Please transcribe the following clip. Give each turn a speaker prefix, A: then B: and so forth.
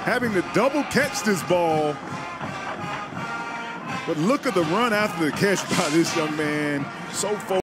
A: having to double catch this ball. But look at the run after the catch by this young man. So focused.